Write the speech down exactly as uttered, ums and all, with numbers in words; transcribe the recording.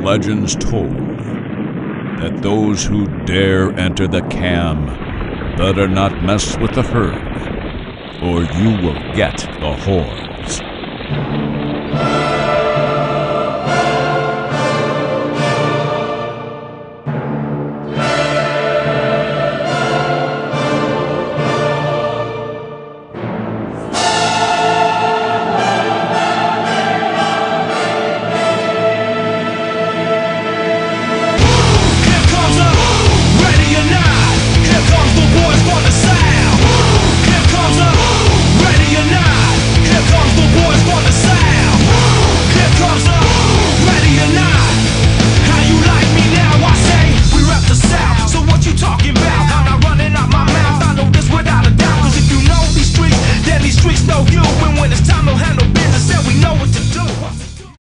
legends told that those who dare enter the cam better not mess with the herd, or you will get the horns.